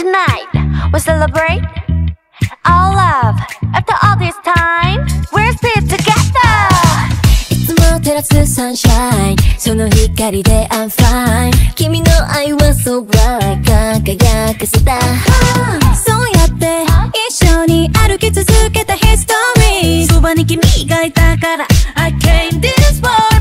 Tonight we celebrate our love. After all this time we're still together. いつも照らすサンシャイン、その光で I'm fine。 君の愛はso bright、 輝かせた、そうやって一緒に歩き続けたヒストリー。そばに君がいたから I came this far。